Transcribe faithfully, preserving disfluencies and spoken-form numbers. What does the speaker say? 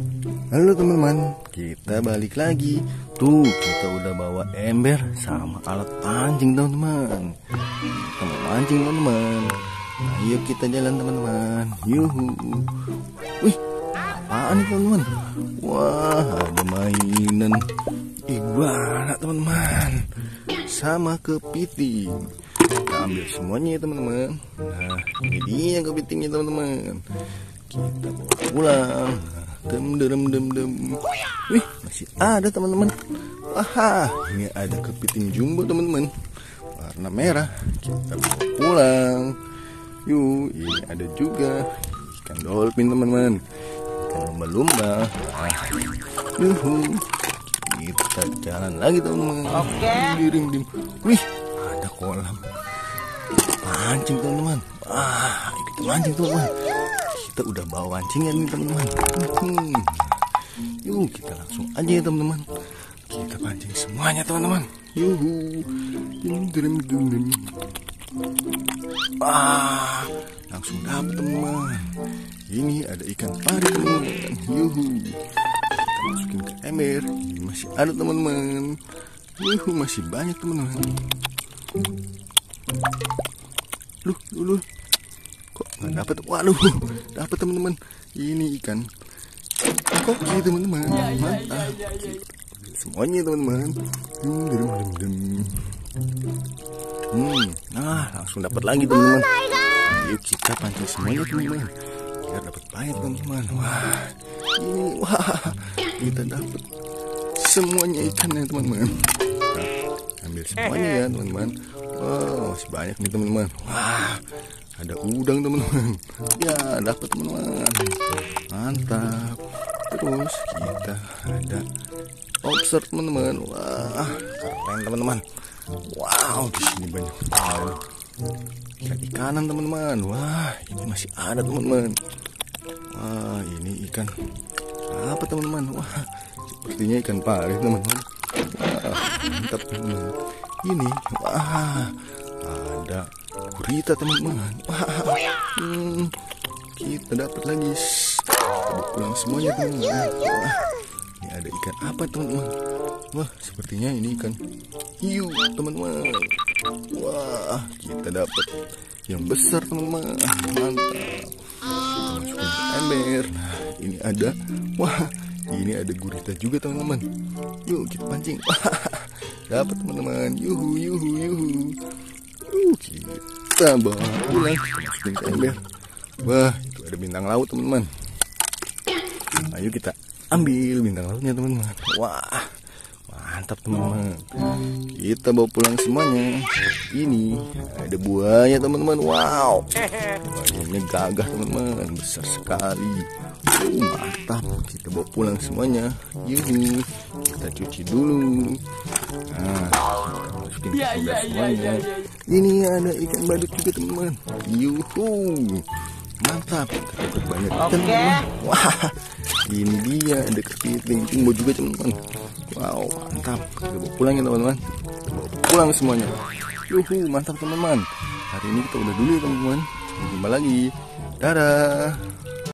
Halo teman-teman, kita balik lagi. Tuh, kita udah bawa ember sama alat pancing teman-teman. Kita mau mancing teman-teman. Ayo kita jalan teman-teman. Yuhu. Wih, apaan nih teman-teman? Wah, ada mainan iguana teman-teman, sama kepiting. Kita ambil semuanya ya teman-teman. Nah, ini dia kepitingnya teman-teman. Kita bawa pulang. Dem dem dem dem. Wih, masih ada teman-teman. Wah, ini ada kepiting jumbo teman-teman, warna merah. Kita bawa pulang. Yuk, ini ada juga ikan dolphin teman-teman, ikan lumba-lumba. Ah, yuhu. Kita jalan lagi teman-teman. Oke. Dim. Wih, ada kolam pancing teman-teman. Wah, kita mancing teman-teman. Kita udah bawa pancingan nih teman-teman. Hmm. Yuk kita langsung aja ya teman-teman. Kita pancing semuanya teman-teman. Yuhu. Dim dim dim dim. Ah, langsung dapet teman-teman. Ini ada ikan pari teman-teman. Yuhu. Kita masukin ke ember. Ini masih ada teman-teman. Yuhu, masih banyak teman-teman. Luh, luh, luh. Kok nggak dapat? Waduh, dapat teman-teman. Ini ikan koki teman-teman. Mantap. Semuanya teman-teman. Hmm, nah langsung dapat lagi teman-teman. Yuk kita pancing semuanya teman-teman, biar dapat banyak teman-teman. Wah, ini wah kita dapat semuanya ikannya teman-teman. Kita ambil semuanya ya teman-teman. Wow, masih banyak nih teman-teman. Wah, ada udang teman-teman. Ya, dapat teman-teman. Mantap. Terus kita ada lobster teman-teman. Wah, keren teman-teman. Wow, di sini banyak sekali ikan ikanan teman-teman. Wah, ini masih ada teman-teman. Wah, ini ikan apa teman-teman? Wah, sepertinya ikan pari teman-teman. Wah, mantap teman-teman. Ini, wah, ada gurita teman-teman. Wah, hmm, kita dapat lagi. Kita pulang semuanya teman-teman. Wah, ini ada ikan apa teman-teman? Wah, sepertinya ini ikan hiu teman-teman. Wah, kita dapat yang besar teman-teman. Mantap. Kita masukin ke ember. Nah, ini ada, wah, ini ada gurita juga teman-teman. Yuk kita pancing. Wah, dapat teman-teman. Yuhu yuhu yuhu. Uh, kita bawa pulang. Kita masukin ke ember. Wah, itu ada bintang laut teman-teman. Ayo kita ambil bintang lautnya teman-teman. Wah, mantap teman-teman. Kita bawa pulang semuanya. Ini ada buaya teman-teman. Wow, buayanya gagah teman-teman, besar sekali. Uh, mantap. Kita bawa pulang semuanya. Yuhu. Kita cuci dulu. Nah, kita masukin ke ember semuanya. Ini ada ikan badut juga teman-teman. Yuhu, mantap. Kita dapat banyak ikan teman-teman. Wah, ini dia ada kepiting jumbo juga teman-teman. Wow, mantap. Kita bawa pulang ya teman-teman. Kita bawa pulang semuanya. Yuhu, mantap teman-teman. Hari ini kita udah dulu ya teman-teman. Sampai jumpa lagi. Dadah.